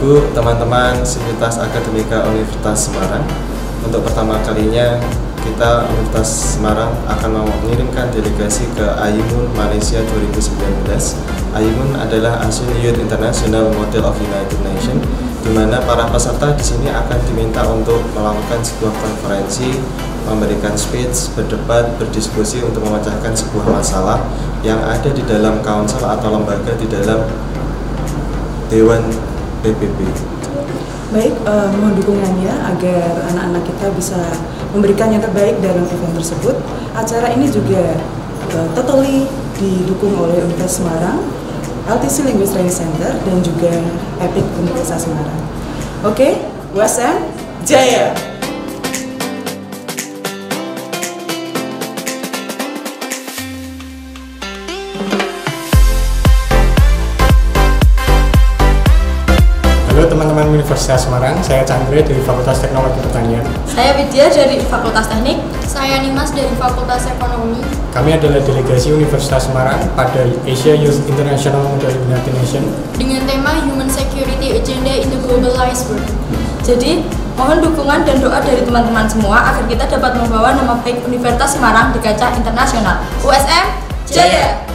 Bu, teman-teman Sivitas Akademika Universitas Semarang. Untuk pertama kalinya kita Universitas Semarang akan mengirimkan delegasi ke AIMUN Malaysia 2019. AIMUN adalah Asian Youth International Model of United Nations, di mana para peserta di sini akan diminta untuk melakukan sebuah konferensi, memberikan speech, berdebat, berdiskusi untuk memecahkan sebuah masalah yang ada di dalam council atau lembaga di dalam Dewan PBB. Baik, mohon dukungannya agar anak-anak kita bisa memberikan yang terbaik dalam event tersebut. Acara ini juga totally didukung oleh Universitas Semarang, LTC Linguist Training Center, dan juga EPIK Universitas Semarang. Oke, USM Jaya! Halo teman-teman Universitas Semarang, saya Chandra dari Fakultas Teknologi Pertanian. Saya Widya dari Fakultas Teknik. Saya Nimas dari Fakultas Ekonomi. Kami adalah delegasi Universitas Semarang pada Asia Youth International Model United Nations dengan tema Human Security Agenda in the Globalized World. Jadi, mohon dukungan dan doa dari teman-teman semua agar kita dapat membawa nama baik Universitas Semarang di kancah internasional. USM Jaya!